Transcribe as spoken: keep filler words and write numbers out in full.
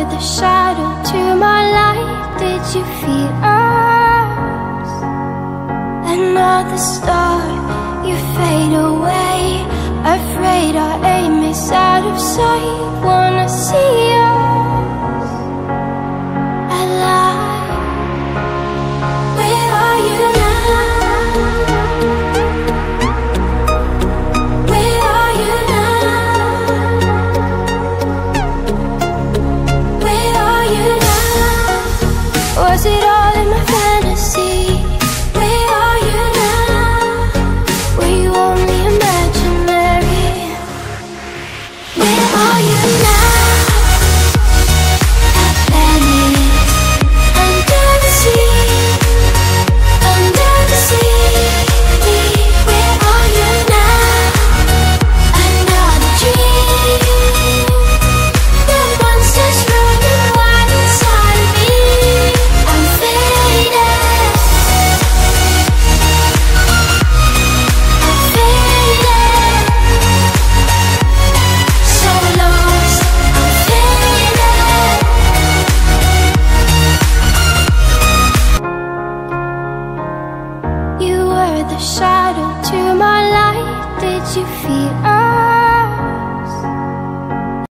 were the shadow to my light. Did you feel us? Another star, you fade away. Afraid our aim is out of sight. Wanna see us alive. Where are you now? Where are you now? Where are you now? Was it all in my fantasy? Where are you now? Were you only imaginary? Where are you now? Atlantis, under the sea, under the sea. Where are you now? Another dream. The monsters running wild inside of me. I'm faded. I'm faded. So lost. I'm faded. You were the shadow to my light. Did you feel